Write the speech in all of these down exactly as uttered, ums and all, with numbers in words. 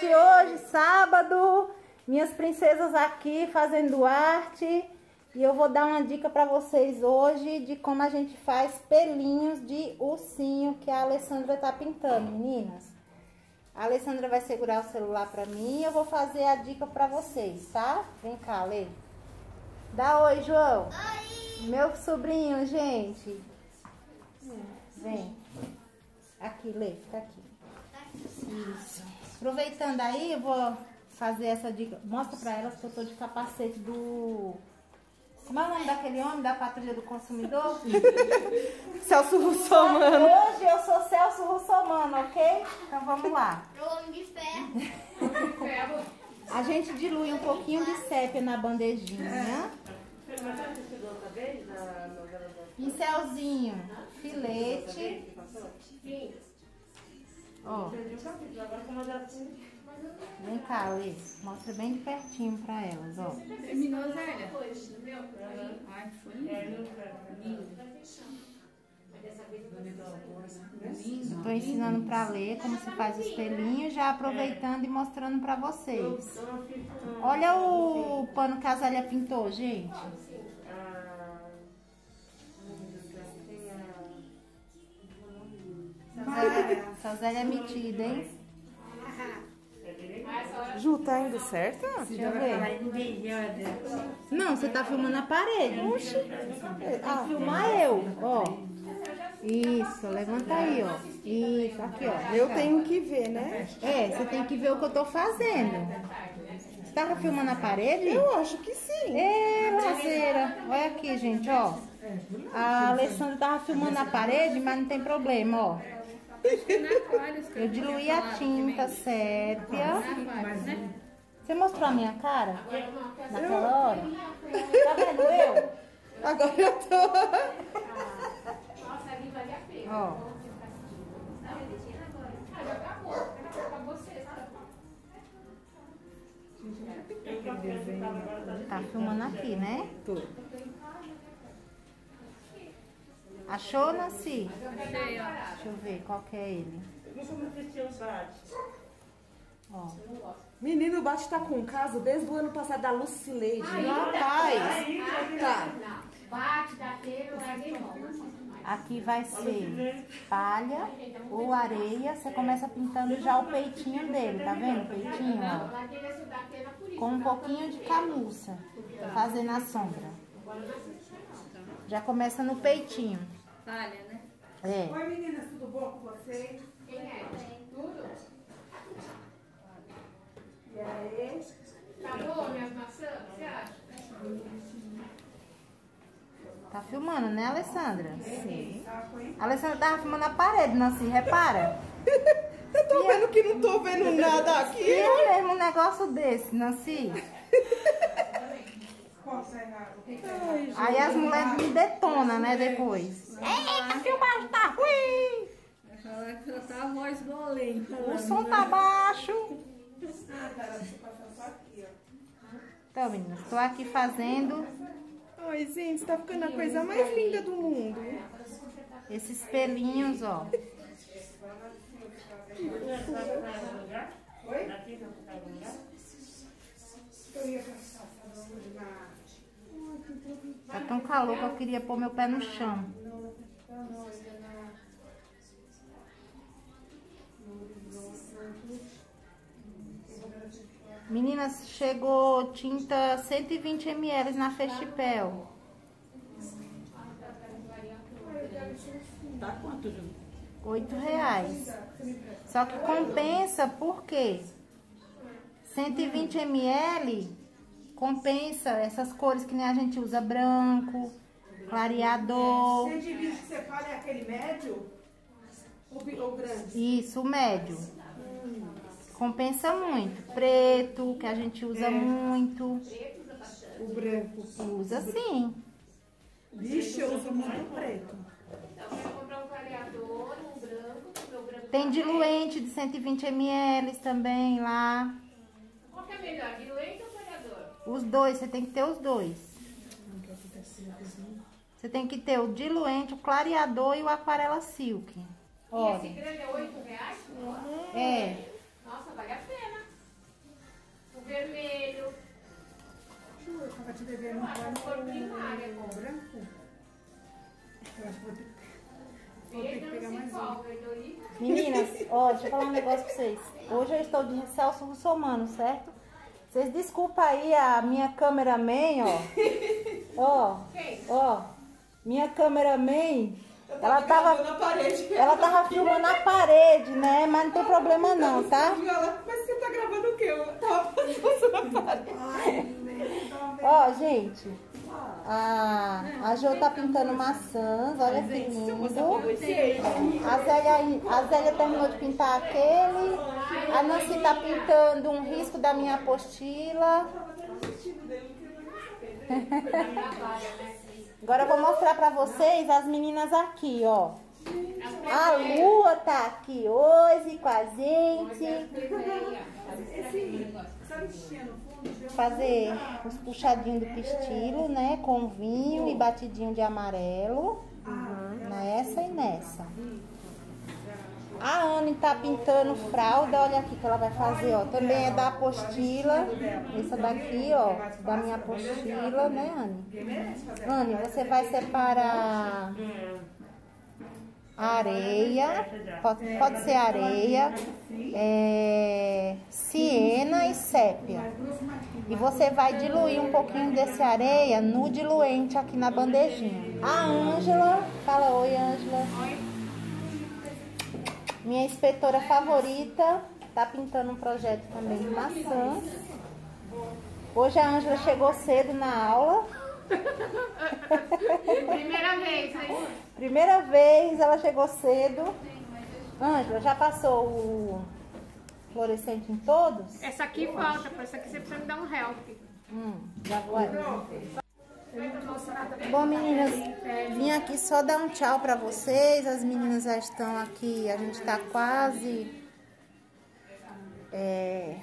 arte hoje, sábado. Minhas princesas aqui fazendo arte. E eu vou dar uma dica pra vocês hoje de como a gente faz pelinhos de ursinho que a Alessandra tá pintando, meninas. A Alessandra vai segurar o celular pra mim e eu vou fazer a dica pra vocês, tá? Vem cá, Lê. Dá oi, João. Oi. Meu sobrinho, gente. Vem. Aqui, Lê, fica aqui. Isso. Aproveitando aí, eu vou fazer essa dica. Mostra pra elas que eu tô de capacete do... Como é o nome daquele homem da Patrulha do Consumidor? Celso Russomano. Hoje eu sou Celso Russomano, ok? Então vamos lá. Eu homem de ferro. A gente dilui um pouquinho de sépia na bandejinha. Pincelzinho, filete. Ó. Vem cá, Lê. Mostra bem de pertinho pra elas, ó. Terminou, Zélia? Ai, foi lindo. Eu tô ensinando pra Lê como se faz os pelinhos, já aproveitando e mostrando pra vocês. Olha o pano que a Zélia pintou, gente. Essa Zélia é metida, hein? Ju, tá indo certo? Deixa eu ver. Não, você tá filmando a parede. Oxi. Tem que filmar eu, ó. Isso, levanta aí, ó. Isso, aqui, ó. Eu tenho que ver, né? É, você tem que ver o que eu tô fazendo. Você tava filmando a parede? Eu acho que sim. É, lazeira. Olha aqui, gente, ó. A Alessandra tava filmando a parede, mas não tem problema, ó. Eu diluí a tinta sépia. Você mostrou a minha cara? Naquela hora? Tá vendo eu? Agora eu tô. Ó. Tá filmando aqui, né? Tô. Achou, Nancy? Achei, ó. Deixa eu ver qual que é ele. Ó. Menino, o Bate tá com um caso desde o ano passado da Lucileide. Rapaz, Tá. Bate daquele, larguei mão. aqui vai ser palha ou areia. Você começa pintando já o peitinho dele, tá vendo? O peitinho, ó. Com um pouquinho de camurça, fazendo a sombra. Já começa no peitinho. Palha, né? É. Oi, meninas, tudo bom com vocês? Quem é? Tudo? E aí? Acabou minhas maçãs? Você acha? Tá filmando, né, Alessandra? Sim. A Alessandra tava filmando a parede, não se repara? Eu tô vendo que não tô vendo nada aqui. E é mesmo um negócio desse, Nancy? Ai, Aí as mulheres me detonam, né, depois. Eita, a filmagem tá ruim! Ela que tá a voz do além. O som tá baixo. Então, meninas, tô aqui fazendo Ai, gente, tá ficando a coisa mais linda do mundo. esses pelinhos, ó. Tá tão calor que eu queria pôr meu pé no chão. Meninas, chegou tinta cento e vinte mililitros na Festipel. Tá quanto, Ju? oito reais. Só que compensa, por quê? cento e vinte mililitros compensa essas cores que nem a gente usa, branco, clareador. cento e vinte que você fala é aquele médio? Ou bi- ou grande? Isso, o médio. Compensa muito. Preto, que a gente usa muito. O branco. Usa sim. Vixe, eu uso muito preto. Então, eu vou comprar um clareador, um branco, meu branco. Tem diluente de cento e vinte mililitros também lá. Qual que é melhor, diluente ou clareador? Os dois, você tem que ter os dois. Você tem que ter o diluente, o clareador e o aquarela silk. E esse Olha, grande é oito reais? é. Nossa, vale a pena. Ó, deixa eu falar um negócio pra vocês. Hoje eu estou de Celso Russomano, certo? Vocês desculpem aí a minha cameraman, ó. Ó, ó. Minha cameraman, ela tava, na parede. ela tava filmando a parede, né? Mas não tem problema não, tá? Mas você tá gravando o quê? Eu tava fazendo na parede. Ó, gente, a, a Jo tá pintando maçãs, olha que lindo. A Zélia, a Zélia terminou de pintar aquele. A Nancy tá pintando um risco da minha apostila. Agora eu vou mostrar pra vocês as meninas aqui, ó. A Lua tá aqui hoje com a gente. Fazer os puxadinhos do pistilo, né? Com vinho e batidinho de amarelo. Nessa e nessa. A Anne tá pintando fralda, olha aqui que ela vai fazer, ó. Também é da apostila. Essa daqui, ó, da minha apostila, né, Anne? Anne, você vai separar areia, pode, pode ser areia, é, siena e sépia. E você vai diluir um pouquinho desse areia no diluente aqui na bandejinha. A Ângela, fala oi, Ângela. Minha inspetora favorita, tá pintando um projeto também de maçã. Hoje a Ângela chegou cedo na aula. Primeira vez, hein? Primeira vez ela chegou cedo. Ângela, já passou o fluorescente em todos? Essa aqui falta, essa aqui você precisa me dar um help. Hum, já vou aí. Bom, meninas, vim aqui só dar um tchau pra vocês. As meninas já estão aqui, a gente tá quase... É,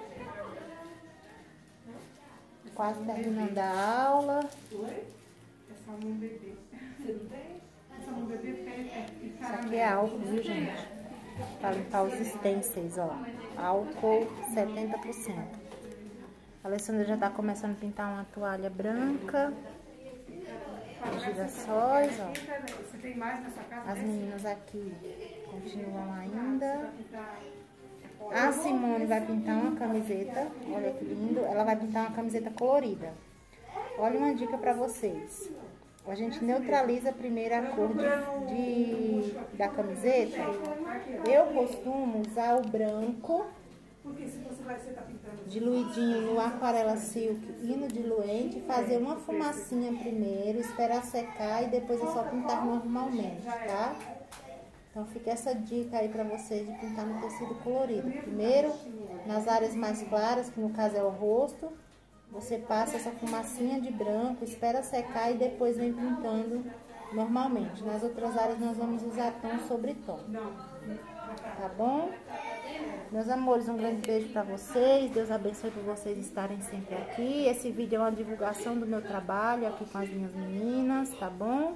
quase terminando a aula. Essa mão bebê. Você não tem? Essa mão bebê tem. Isso aqui é álcool, viu, gente? Pra limpar os stencils, ó. Álcool setenta por cento. A Alessandra já tá começando a pintar uma toalha branca. Girassóis, ó. Você tem mais na sua casa? As meninas aqui continuam ainda. A Simone vai pintar uma camiseta. Olha que lindo. Ela vai pintar uma camiseta colorida. Olha uma dica pra vocês. A gente neutraliza primeiro a cor de, de, da camiseta. Eu costumo usar o branco, Porque se você vai, você tá pintando. diluidinho no aquarela silk e no diluente, fazer uma fumacinha primeiro, esperar secar e depois é só pintar normalmente, tá? Então fica essa dica aí pra vocês de pintar no tecido colorido. Primeiro, nas áreas mais claras, que no caso é o rosto, você passa essa fumacinha de branco, espera secar e depois vem pintando normalmente. Nas outras áreas nós vamos usar tom sobre tom. Tá bom? Meus amores, um grande beijo pra vocês. Deus abençoe por vocês estarem sempre aqui. Esse vídeo é uma divulgação do meu trabalho aqui com as minhas meninas, tá bom?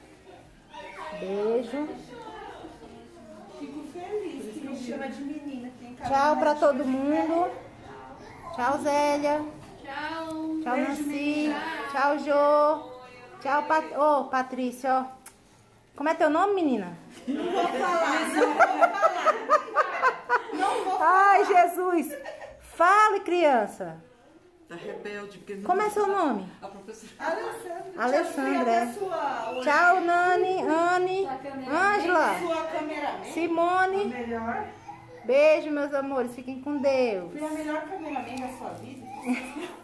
Beijo. Fico feliz que me chama de menina. Tem cara Tchau de pra médica. todo mundo. Tchau, Zélia. Tchau. Tchau, Nancy. Tchau, Jô. Tchau, Pat... Ô, Patrícia, ó. Como é teu nome, menina? Não vou falar, não vou falar. Não vou falar. Ai, Jesus. Fale, criança. Tá rebelde. Porque não... Como é seu nome? A professora... Alessandra. Alessandra, é. Sua, Tchau, Nani, Anne, Ângela, sua câmera. Simone. Melhor. Beijo, meus amores. Fiquem com Deus. Foi a melhor cameraman da sua vida.